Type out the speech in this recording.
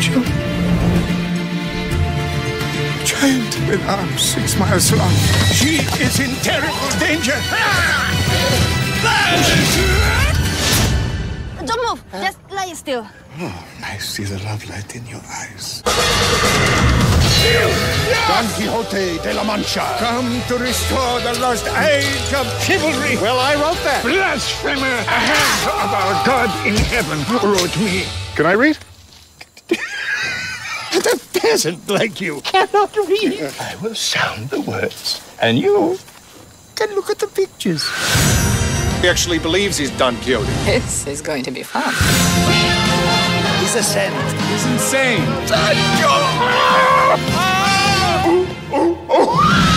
angel. Child with arms 6 miles long. She is in terrible danger. Don't move. Just lie still. Oh, I see the love light in your eyes. Don Quixote de la Mancha. Come to restore the lost age of chivalry. Well, I wrote that. Blasphemer! A hand of our God in heaven wrote me. Can I read? The peasant like you cannot read. I will sound the words, and you can look at the pictures. He actually believes he's Don Quixote. This is going to be fun. He's a saint. He's insane. Oh, oh, oh.